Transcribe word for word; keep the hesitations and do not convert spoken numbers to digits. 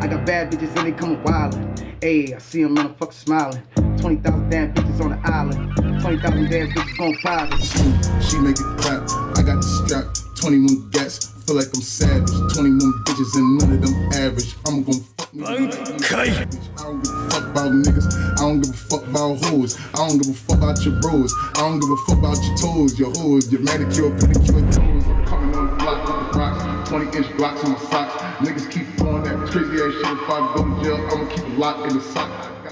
I got bad bitches and they coming wildin'. Ayy, I see them motherfuckers smiling. twenty thousand damn bitches on the island. twenty thousand damn bitches gon' private. She make it clap, I got the strap. twenty-one gats, feel like I'm savage. twenty-one bitches and none of them average. I'm gon' fuck niggas. I don't give a fuck about niggas. I don't give a fuck about hoes. I don't give a fuck about your bros. I don't give a fuck about your toes, your hoes, your manicure, pedicure, toes. I'm coming on the block with the rocks. twenty inch blocks on my socks. Niggas keep throwing that crazy ass shit. If I go to jail, I'ma keep a lock in the sock.